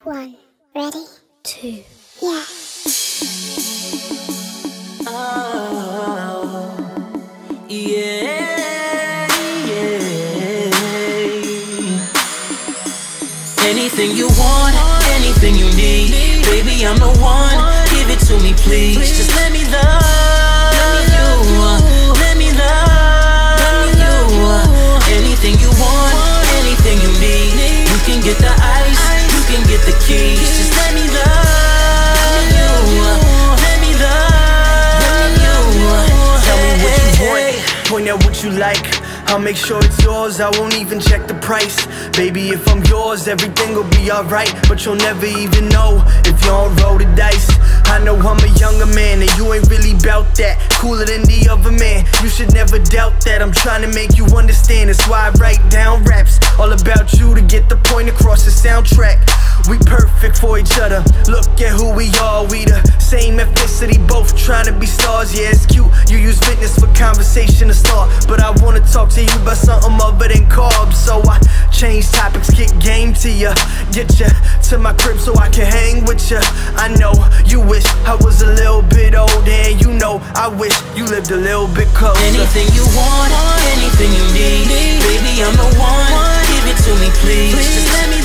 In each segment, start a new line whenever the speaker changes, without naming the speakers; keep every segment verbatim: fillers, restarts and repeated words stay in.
One. Ready?
Two.
Yeah.
Oh, yeah, yeah. Anything you want, anything you need, baby, I'm the one. Give it to me, please. Just let me love you. Let me love you. Anything you want, anything you need, you can get the ice, you can get the keys. Just let me love you. Let me love you.
Tell me what you want, point out what you like. I'll make sure it's yours, I won't even check the price. Baby, if I'm yours, everything will be alright. But you'll never even know if you don't roll the dice. I know I'm a younger man and you ain't really bout that. Cooler than the other man, you should never doubt that. I'm trying to make you understand, that's why I write down raps all about you to get the point across the soundtrack. We perfect for each other, look at who we are. We the same ethnicity, both trying to be stars. Yeah, it's cute, you use fitness for conversation to start, but I wanna talk to you about something other than carbs. So I change topics, kick game to ya, get ya to my crib so I can hang with ya. I know you wish I was a little bit older, and you know I wish you lived a little bit closer.
Anything you want, anything you need, baby, I'm the one. Give it to me, please. Just let me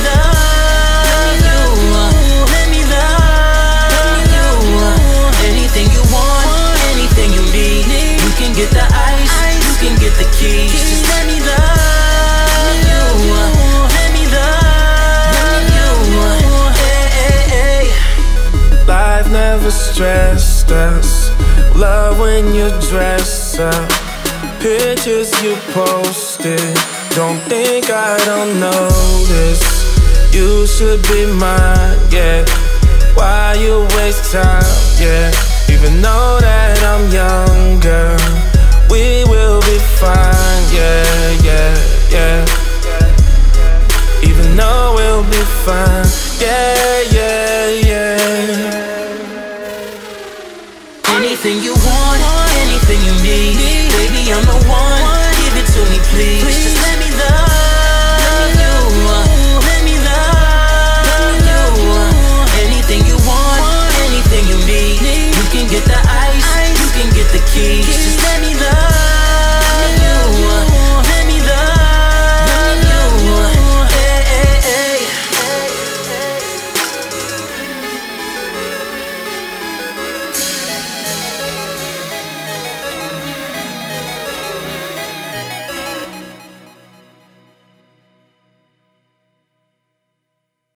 love you. Let me love you. Anything you want, anything you need, you can get the ice, you can get the keys. Just let me love you. Let me love you. Hey, hey, hey.
Life never stressed us. Love when you dress up. Pictures you posted. Don't think I don't notice. You should be mine, yeah. Why you waste time, yeah? Even though that I'm younger, we will be fine, yeah, yeah, yeah. Even though we'll be fine.